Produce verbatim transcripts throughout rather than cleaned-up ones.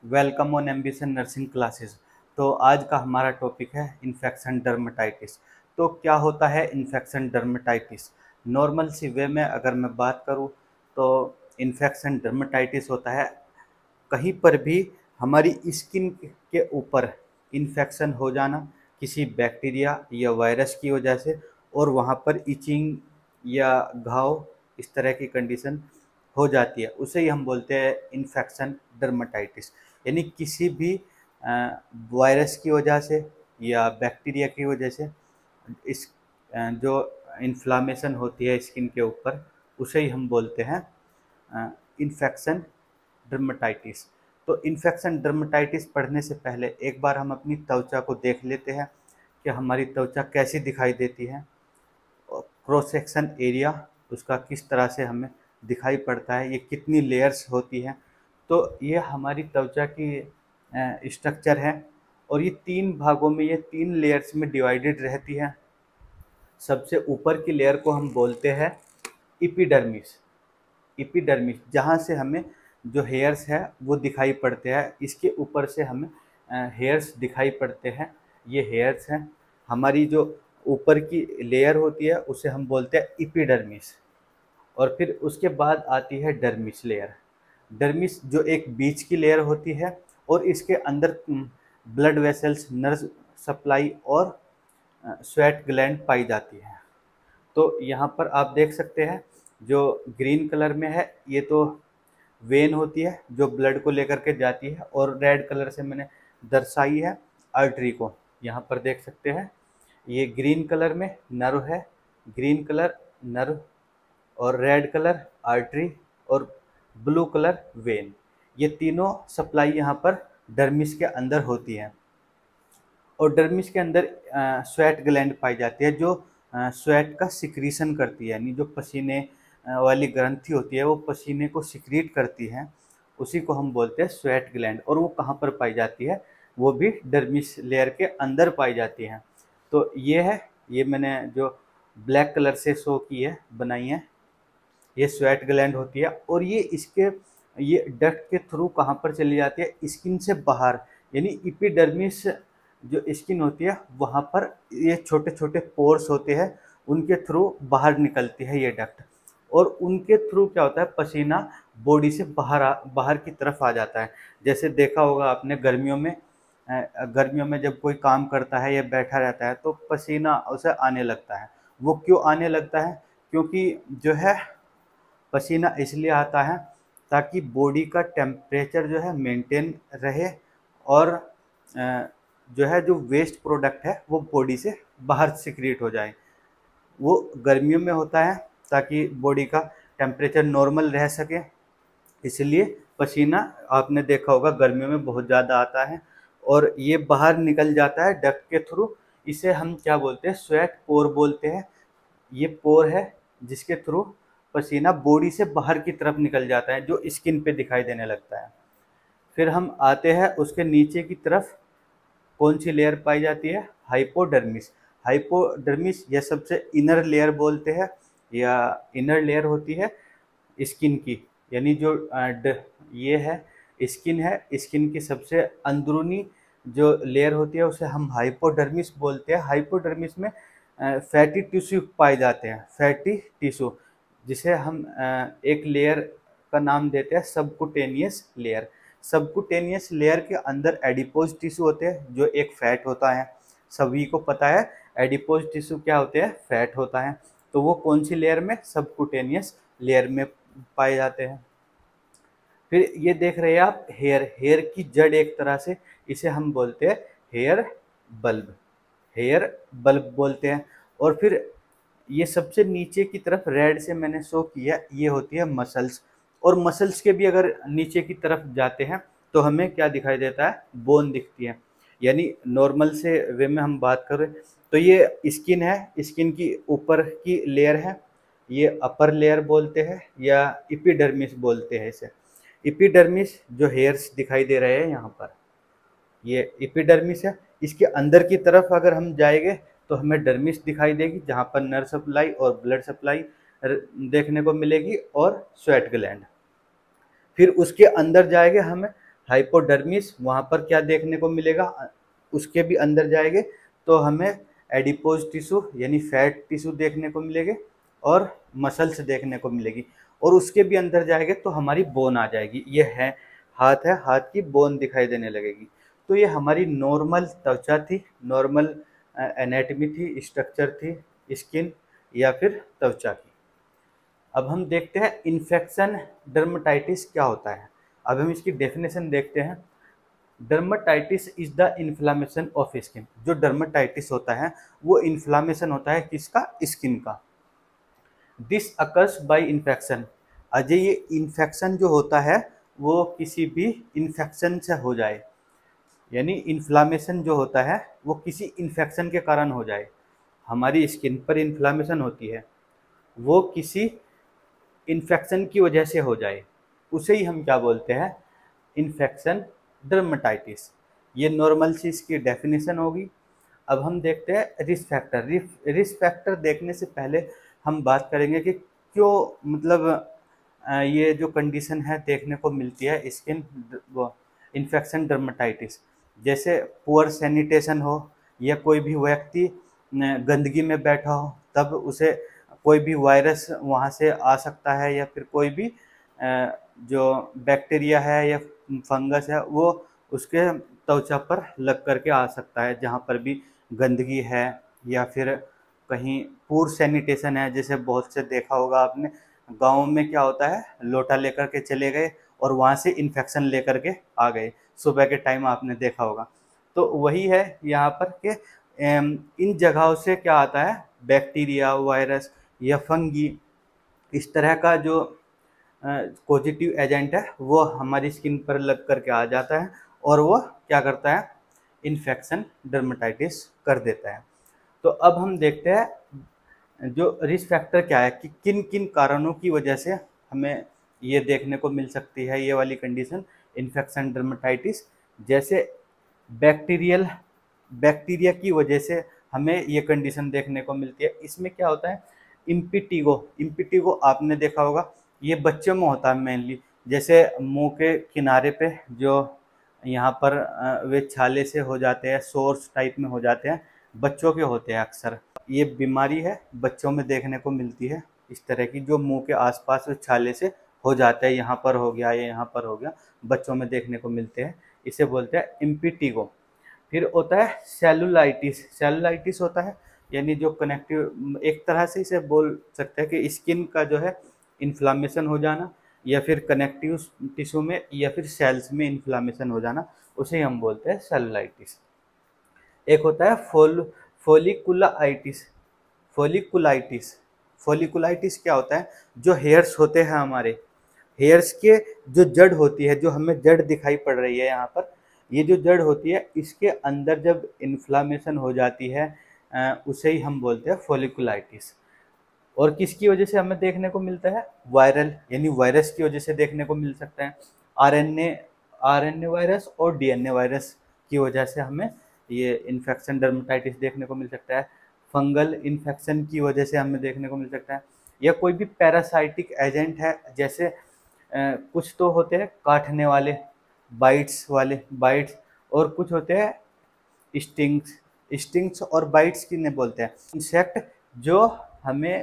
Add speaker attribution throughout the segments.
Speaker 1: Welcome on Ambition nursing classes. तो आज का हमारा टॉपिक है इन्फेक्शन डर्मेटाइटिस। तो क्या होता है इन्फेक्शन डर्मेटाइटिस? नॉर्मल सी वे में अगर मैं बात करूं तो इन्फेक्शन डर्मेटाइटिस होता है कहीं पर भी हमारी स्किन के ऊपर इन्फेक्शन हो जाना किसी बैक्टीरिया या वायरस की वजह से, और वहाँ पर इचिंग या घाव इस तरह की कंडीशन हो जाती है, उसे ही हम बोलते हैं इन्फेक्शन डर्मेटाइटिस। यानी किसी भी वायरस की वजह से या बैक्टीरिया की वजह से इस अ, जो इन्फ्लामेशन होती है स्किन के ऊपर, उसे ही हम बोलते हैं इन्फेक्शन डर्मेटाइटिस। तो इन्फेक्शन डर्मेटाइटिस पढ़ने से पहले एक बार हम अपनी त्वचा को देख लेते हैं कि हमारी त्वचा कैसी दिखाई देती है, क्रॉस सेक्शन एरिया उसका किस तरह से हमें दिखाई पड़ता है, ये कितनी लेयर्स होती हैं। तो ये हमारी त्वचा की स्ट्रक्चर है और ये तीन भागों में, ये तीन लेयर्स में डिवाइडेड रहती है। सबसे ऊपर की लेयर को हम बोलते हैं इपिडर्मिस। इपिडर्मिस जहाँ से हमें जो हेयर्स है वो दिखाई पड़ते हैं, इसके ऊपर से हमें हेयर्स दिखाई पड़ते हैं, ये हेयर्स हैं। हमारी जो ऊपर की लेयर होती है उसे हम बोलते हैं इपिडर्मिस। और फिर उसके बाद आती है डर्मिस लेयर। डर्मिस जो एक बीच की लेयर होती है और इसके अंदर ब्लड वेसल्स, नर्व सप्लाई और स्वेट ग्लैंड पाई जाती है। तो यहाँ पर आप देख सकते हैं जो ग्रीन कलर में है ये तो वेन होती है जो ब्लड को लेकर के जाती है, और रेड कलर से मैंने दर्शाई है आर्टरी को। यहाँ पर देख सकते हैं ये ग्रीन कलर में नर्व है, ग्रीन कलर नर्व और रेड कलर आर्टरी और ब्लू कलर वेन। ये तीनों सप्लाई यहाँ पर डर्मिस के अंदर होती है। और डर्मिस के अंदर स्वेट ग्लैंड पाई जाती है जो स्वेट का सिक्रीशन करती है, यानी जो पसीने वाली ग्रंथि होती है वो पसीने को सिक्रीट करती है, उसी को हम बोलते हैं स्वेट ग्लैंड। और वो कहाँ पर पाई जाती है? वो भी डर्मिस लेयर के अंदर पाई जाती है। तो ये है, ये मैंने जो ब्लैक कलर से शो की है, बनाई है, ये स्वेट ग्लैंड होती है। और ये इसके ये डक्ट के थ्रू कहाँ पर चली जाती है? स्किन से बाहर, यानी इपिडर्मिस जो स्किन होती है वहाँ पर ये छोटे छोटे पोर्स होते हैं, उनके थ्रू बाहर निकलती है ये डक्ट। और उनके थ्रू क्या होता है? पसीना बॉडी से बाहर आ, बाहर की तरफ आ जाता है। जैसे देखा होगा आपने गर्मियों में, गर्मियों में जब कोई काम करता है या बैठा रहता है तो पसीना उसे आने लगता है। वो क्यों आने लगता है? क्योंकि जो है पसीना इसलिए आता है ताकि बॉडी का टेम्परेचर जो है मेंटेन रहे, और जो है जो वेस्ट प्रोडक्ट है वो बॉडी से बाहर सिक्रीट हो जाए। वो गर्मियों में होता है ताकि बॉडी का टेम्परेचर नॉर्मल रह सके, इसलिए पसीना आपने देखा होगा गर्मियों में बहुत ज़्यादा आता है और ये बाहर निकल जाता है डक्ट के थ्रू। इसे हम क्या बोलते हैं? स्वेट पोर बोलते हैं। ये पोर है जिसके थ्रू पसीना बॉडी से बाहर की तरफ निकल जाता है, जो स्किन पे दिखाई देने लगता है। फिर हम आते हैं उसके नीचे की तरफ, कौन सी लेयर पाई जाती है? हाइपोडर्मिस। हाइपोडर्मिस यह सबसे इनर लेयर बोलते हैं, या इनर लेयर होती है स्किन की, यानी जो ये है स्किन है, स्किन की सबसे अंदरूनी जो लेयर होती है उसे हम हाइपोडर्मिस बोलते हैं। हाइपोडर्मिस में फैटी टिश्यू पाए जाते हैं, फैटी टिश्यू, जिसे हम एक लेयर का नाम देते हैं सबकुटेनियस लेयर। सबकुटेनियस लेयर के अंदर एडिपोज टिश्यू होते हैं जो एक फैट होता है। सभी को पता है एडिपोज टिश्यू क्या होते हैं? फैट होता है। तो वो कौन सी लेयर में? सबकुटेनियस लेयर में पाए जाते हैं। फिर ये देख रहे हैं आप हेयर, हेयर की जड़ एक तरह से, इसे हम बोलते हैं हेयर बल्ब, हेयर बल्ब बोलते हैं। और फिर ये सबसे नीचे की तरफ रेड से मैंने शो किया, ये होती है मसल्स। और मसल्स के भी अगर नीचे की तरफ जाते हैं तो हमें क्या दिखाई देता है? बोन दिखती है। यानी नॉर्मल से वे में हम बात करें तो ये स्किन है, स्किन की ऊपर की लेयर है, ये अपर लेयर बोलते हैं या इपिडर्मिस बोलते हैं इसे। इपिडर्मिस जो हेयर्स दिखाई दे रहे हैं यहाँ पर, ये इपिडर्मिस है। इसके अंदर की तरफ अगर हम जाएंगे तो हमें डर्मिस दिखाई देगी, जहाँ पर नर्व सप्लाई और ब्लड सप्लाई देखने को मिलेगी और स्वेट ग्लैंड। फिर उसके अंदर जाएंगे हमें हाइपोडर्मिस, वहाँ पर क्या देखने को मिलेगा, उसके भी अंदर जाएंगे तो हमें एडिपोज टिश्यू यानी फैट टिश्यू देखने को मिलेंगे और मसल्स देखने को मिलेगी, और उसके भी अंदर जाएंगे तो हमारी बोन आ जाएगी। ये है हाथ है, हाथ की बोन दिखाई देने लगेगी। तो ये हमारी नॉर्मल त्वचा थी, नॉर्मल एनाटमी थी, स्ट्रक्चर थी स्किन या फिर त्वचा की। अब हम देखते हैं इन्फेक्शन डर्मेटाइटिस क्या होता है। अब हम इसकी डेफिनेशन देखते हैं। Dermatitis is the inflammation of skin. जो डर्मेटाइटिस होता है वो इन्फ्लामेशन होता है किसका, स्किन का। This occurs by infection. Ajay ये इन्फेक्शन जो होता है वो किसी भी इन्फेक्शन से हो जाए, यानी इन्फ्लामेशन जो होता है वो किसी इन्फेक्शन के कारण हो जाए। हमारी स्किन पर इन्फ्लामेशन होती है, वो किसी इन्फेक्शन की वजह से हो जाए, उसे ही हम क्या बोलते हैं, इन्फेक्शन डर्मेटाइटिस। ये नॉर्मल सी इसकी डेफिनेशन होगी। अब हम देखते हैं रिस्क फैक्टर। रिस्क फैक्टर देखने से पहले हम बात करेंगे कि क्यों मतलब अ, ये जो कंडीशन है देखने को मिलती है स्किन इन्फेक्शन डर्मेटाइटिस। जैसे पुअर सैनिटेशन हो, या कोई भी व्यक्ति न, गंदगी में बैठा हो, तब उसे कोई भी वायरस वहाँ से आ सकता है, या फिर कोई भी अ, जो बैक्टीरिया है या फंगस है वो उसके त्वचा पर लग करके आ सकता है, जहाँ पर भी गंदगी है या फिर कहीं पूर सैनिटेशन है। जैसे बहुत से देखा होगा आपने, गाँव में क्या होता है, लोटा लेकर के चले गए और वहाँ से इन्फेक्शन लेकर के आ गए, सुबह के टाइम आपने देखा होगा। तो वही है यहाँ पर कि इन जगहों से क्या आता है, बैक्टीरिया, वायरस या फंगी, इस तरह का जो पॉजिटिव एजेंट है वो हमारी स्किन पर लग करके आ जाता है और वो क्या करता है, इन्फेक्शन डर्मेटाइटिस कर देता है। तो अब हम देखते हैं जो रिस्क फैक्टर क्या है, कि किन किन कारणों की वजह से हमें ये देखने को मिल सकती है ये वाली कंडीशन, इन्फेक्शन डर्मेटाइटिस। जैसे बैक्टीरियल बैक्टीरिया की वजह से हमें ये कंडीशन देखने को मिलती है। इसमें क्या होता है, इम्पिटिगो इम्पिटिगो आपने देखा होगा, ये बच्चों में होता है मेनली। जैसे मुंह के किनारे पे जो यहाँ पर वे छाले से हो जाते हैं, सोर्स टाइप में हो जाते हैं, बच्चों के होते हैं अक्सर। ये बीमारी है बच्चों में देखने को मिलती है, इस तरह की जो मुंह के आसपास छाले से हो जाता है, यहाँ पर हो गया या यहाँ पर हो गया, बच्चों में देखने को मिलते हैं, इसे बोलते हैं इम्पिटिगो। फिर होता है सेलुलाइटिस। सेलुलाइटिस होता है यानी जो कनेक्टिव, एक तरह से इसे बोल सकते हैं कि स्किन का जो है इन्फ्लामेशन हो जाना, या फिर कनेक्टिव टिश्यू में या फिर सेल्स में इन्फ्लामेशन हो जाना, उसे हम बोलते हैं सेलुलाइटिस। एक होता है फोल फोलिकुलाइटिस। फोलिकुलाइटिस फोलिकुलाइटिस क्या होता है, जो हेयर्स होते हैं हमारे, हेयर्स के जो जड़ होती है, जो हमें जड़ दिखाई पड़ रही है यहाँ पर, ये जो जड़ होती है इसके अंदर जब इन्फ्लामेशन हो जाती है उसे ही हम बोलते हैं फोलिकुलाइटिस। और किसकी वजह से हमें देखने को मिलता है, वायरल यानी वायरस की वजह से देखने को मिल सकता है। आरएनए आरएनए वायरस और डीएनए वायरस की वजह से हमें ये इन्फेक्शन डर्मेटाइटिस देखने को मिल सकता है। फंगल इन्फेक्शन की वजह से हमें देखने को मिल सकता है, या कोई भी पैरासाइटिक एजेंट है। जैसे अ, कुछ तो होते हैं काटने वाले, बाइट्स वाले बाइट्स, और कुछ होते हैं स्टिंग्स। स्टिंग्स और बाइट्स किन्हें बोलते हैं, इंसेक्ट जो हमें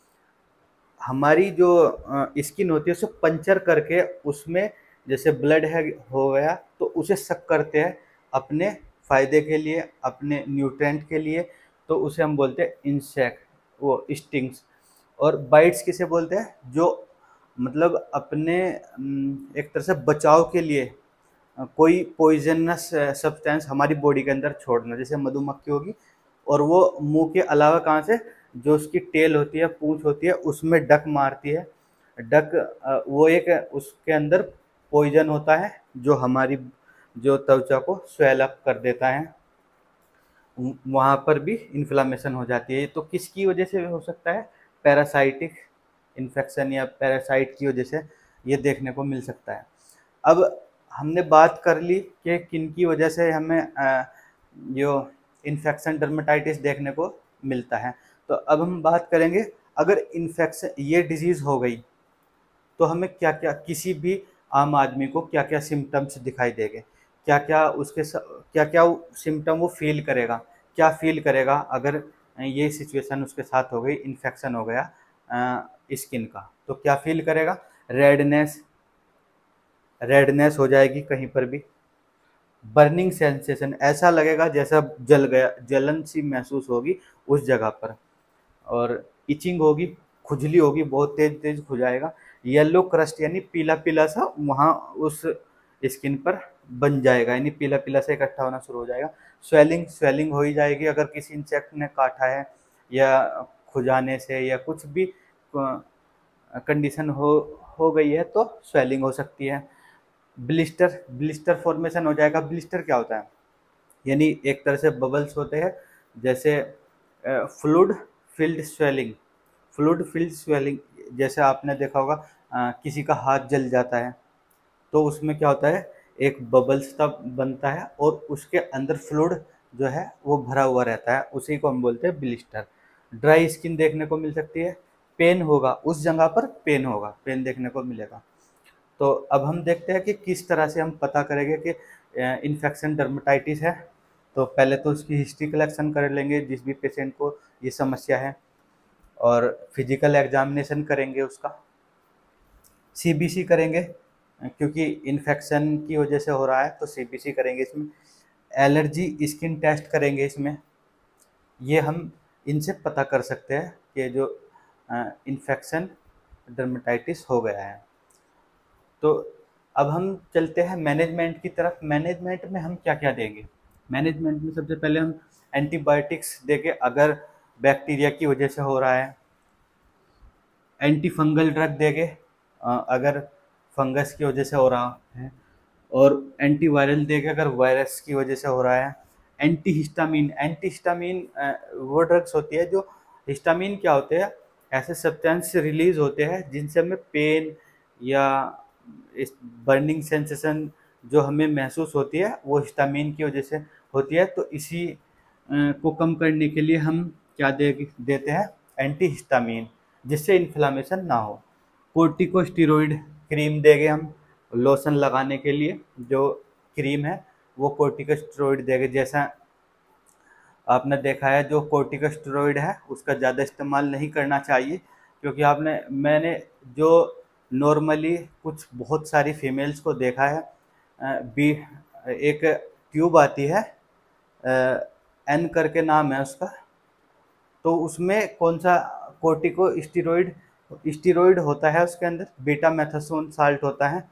Speaker 1: हमारी जो स्किन होती है उसे पंचर करके उसमें जैसे ब्लड है हो गया तो उसे सक करते हैं अपने फ़ायदे के लिए, अपने न्यूट्रेंट के लिए, तो उसे हम बोलते हैं इंसेक्ट, वो स्टिंग्स। और बाइट्स किसे बोलते हैं, जो मतलब अपने एक तरह से बचाव के लिए कोई पॉइजनस सब्सटेंस हमारी बॉडी के अंदर छोड़ना, जैसे मधुमक्खी होगी और वो मुंह के अलावा कहाँ से, जो उसकी टेल होती है, पूंछ होती है, उसमें डक मारती है। डक वो एक उसके अंदर पॉइजन होता है जो हमारी जो त्वचा को स्वेल अप कर देता है, वहाँ पर भी इन्फ्लामेशन हो जाती है। तो किसकी वजह से हो सकता है, पैरासाइटिक इन्फेक्शन या पैरासाइट की वजह से ये देखने को मिल सकता है। अब हमने बात कर ली कि किन की वजह से हमें जो इन्फेक्शन डर्मेटाइटिस देखने को मिलता है। तो अब हम बात करेंगे, अगर इन्फेक्शन ये डिजीज़ हो गई तो हमें क्या क्या, किसी भी आम आदमी को क्या क्या सिम्टम्स दिखाई देंगे, क्या क्या उसके क्या क्या सिम्टम वो फील करेगा, क्या फील करेगा अगर ये सिचुएशन उसके साथ हो गई, इन्फेक्शन हो गया स्किन का, तो क्या फील करेगा? रेडनेस रेडनेस हो जाएगी कहीं पर भी, बर्निंग सेंसेशन, ऐसा लगेगा जैसा जल गया, जलन सी महसूस होगी उस जगह पर, और इचिंग होगी, खुजली होगी, बहुत तेज तेज खुजाएगा, येलो क्रस्ट यानी पीला पीला सा वहाँ उस स्किन पर बन जाएगा, यानी पीला पीला सा इकट्ठा होना शुरू हो जाएगा। स्वेलिंग स्वेलिंग हो ही जाएगी, अगर किसी इंसेक्ट ने काटा है या खुजाने से या कुछ भी कंडीशन हो हो गई है तो स्वेलिंग हो सकती है। ब्लिस्टर ब्लिस्टर फॉर्मेशन हो जाएगा। ब्लिस्टर क्या होता है? यानी एक तरह से बबल्स होते हैं, जैसे fluid filled swelling, fluid filled swelling, जैसे आपने देखा होगा अ, किसी का हाथ जल जाता है तो उसमें क्या होता है, एक बबल्स तब बनता है और उसके अंदर फ्लूड जो है वो भरा हुआ रहता है, उसी को हम बोलते हैं ब्लिस्टर। ड्राई स्किन देखने को मिल सकती है, पेन होगा, उस जगह पर पेन होगा, पेन देखने को मिलेगा। तो अब हम देखते हैं कि किस तरह से हम पता करेंगे कि इन्फेक्शन डर्मेटाइटिस है। तो पहले तो उसकी हिस्ट्री कलेक्शन कर लेंगे जिस भी पेशेंट को ये समस्या है, और फिजिकल एग्जामिनेशन करेंगे उसका, सीबीसी करेंगे क्योंकि इन्फेक्शन की वजह से हो रहा है तो सीबीसी करेंगे इसमें, एलर्जी स्किन टेस्ट करेंगे इसमें। ये हम इनसे पता कर सकते हैं कि जो इन्फेक्शन डर्मेटाइटिस हो गया है। तो अब हम चलते हैं मैनेजमेंट की तरफ। मैनेजमेंट में हम क्या क्या देंगे? मैनेजमेंट में सबसे पहले हम एंटीबायोटिक्स देंगे अगर बैक्टीरिया की वजह से हो रहा है, एंटी फंगल ड्रग देंगे अगर फंगस की वजह से हो रहा है, और एंटीवायरल देंगे अगर वायरस की वजह से हो रहा है। एंटी हिस्टामीन एंटी हिस्टामीन वो ड्रग्स होती है जो, हिस्टामीन क्या होते हैं? ऐसे सब्सटेंस रिलीज होते हैं जिनसे हमें पेन या इस बर्निंग सेंसेशन जो हमें महसूस होती है वो हिस्टामीन की वजह से होती है। तो इसी को कम करने के लिए हम क्या दे देते हैं? एंटी हिस्टामीन, जिससे इन्फ्लामेशन ना हो। कोर्टिकोस्टेरॉइड क्रीम देंगे हम लोशन लगाने के लिए, जो क्रीम है वो कोर्टिकोस्टेरॉइड देंगे। जैसा आपने देखा है जो कोर्टिकोस्टेरॉइड है उसका ज़्यादा इस्तेमाल नहीं करना चाहिए, क्योंकि आपने मैंने जो नॉर्मली कुछ बहुत सारी फीमेल्स को देखा है, बी एक ट्यूब आती है, एन करके नाम है उसका, तो उसमें कौन सा कोर्टिको स्टीरोइड स्टीरोइड होता है, उसके अंदर बीटा मेथासोन साल्ट होता है,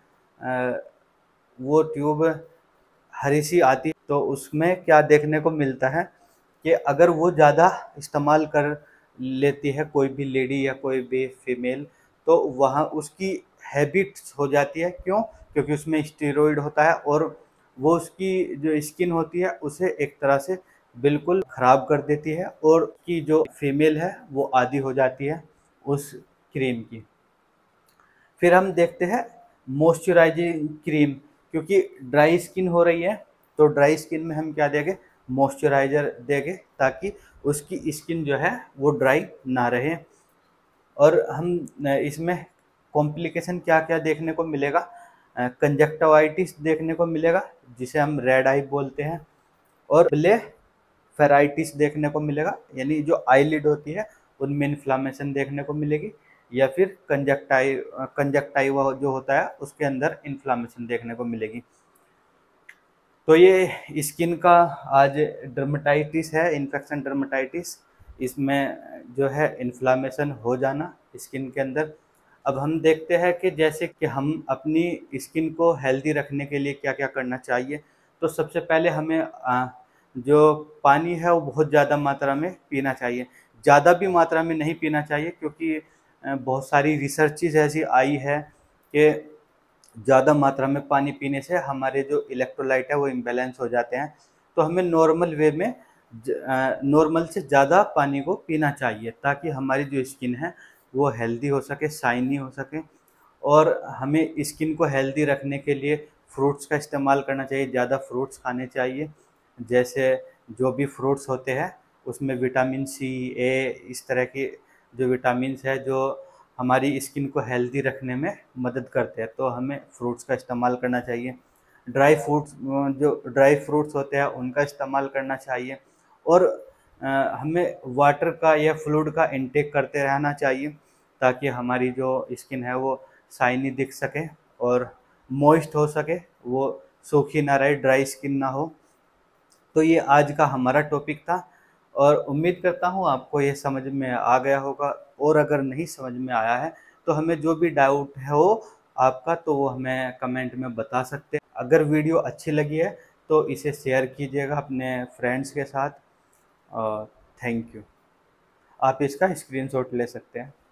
Speaker 1: वो ट्यूब हरी सी आती है। तो उसमें क्या देखने को मिलता है कि अगर वो ज़्यादा इस्तेमाल कर लेती है कोई भी लेडी या कोई भी फीमेल, तो वहाँ उसकी हैबिट्स हो जाती है। क्यों? क्योंकि उसमें स्टेरॉइड होता है और वो उसकी जो स्किन होती है उसे एक तरह से बिल्कुल ख़राब कर देती है, और की जो फीमेल है वो आदी हो जाती है उस क्रीम की। फिर हम देखते हैं मॉइस्चराइजिंग क्रीम, क्योंकि ड्राई स्किन हो रही है तो ड्राई स्किन में हम क्या देंगे? मॉइस्चराइज़र देंगे ताकि उसकी स्किन जो है वो ड्राई ना रहे। और हम इसमें कॉम्प्लिकेशन क्या क्या देखने को मिलेगा? कंजक्टिवाइटिस देखने को मिलेगा जिसे हम रेड आई बोलते हैं, और ब्लेफेराइटिस देखने को मिलेगा, यानी जो आईलिड होती है उनमें इन्फ्लामेशन देखने को मिलेगी, या फिर कंजक्टाइ कंजक्टाइवा जो होता है उसके अंदर इन्फ्लामेशन देखने को मिलेगी। तो ये स्किन का आज डर्मेटाइटिस है, इन्फेक्शन डर्मेटाइटिस, इसमें जो है इन्फ्लामेशन हो जाना स्किन के अंदर। अब हम देखते हैं कि जैसे कि हम अपनी स्किन को हेल्दी रखने के लिए क्या क्या करना चाहिए। तो सबसे पहले हमें आ, जो पानी है वो बहुत ज़्यादा मात्रा में पीना चाहिए, ज़्यादा भी मात्रा में नहीं पीना चाहिए, क्योंकि बहुत सारी रिसर्चेज ऐसी आई है कि ज़्यादा मात्रा में पानी पीने से हमारे जो इलेक्ट्रोलाइट है वो इम्बैलेंस हो जाते हैं। तो हमें नॉर्मल वे में नॉर्मल से ज़्यादा पानी को पीना चाहिए ताकि हमारी जो स्किन है वो हेल्दी हो सके, शाइनी हो सके। और हमें स्किन को हेल्दी रखने के लिए फ्रूट्स का इस्तेमाल करना चाहिए, ज़्यादा फ्रूट्स खाने चाहिए। जैसे जो भी फ्रूट्स होते हैं उसमें विटामिन सी, ए, इस तरह की जो विटामिन्स है जो हमारी स्किन को हेल्दी रखने में मदद करते हैं। तो हमें फ्रूट्स का इस्तेमाल करना चाहिए। ड्राई फ्रूट्स जो ड्राई फ्रूट्स होते हैं उनका इस्तेमाल करना चाहिए। और अ, हमें वाटर का या फ्लूइड का इंटेक करते रहना चाहिए, ताकि हमारी जो स्किन है वो शाइनी दिख सके और मॉइस्ट हो सके, वो सूखी ना रहे, ड्राई स्किन ना हो। तो ये आज का हमारा टॉपिक था और उम्मीद करता हूँ आपको ये समझ में आ गया होगा। और अगर नहीं समझ में आया है तो हमें जो भी डाउट है वो आपका, तो वो हमें कमेंट में बता सकते हैं। अगर वीडियो अच्छी लगी है तो इसे शेयर कीजिएगा अपने फ्रेंड्स के साथ। Thank you. आप इसका स्क्रीनशॉट ले सकते हैं।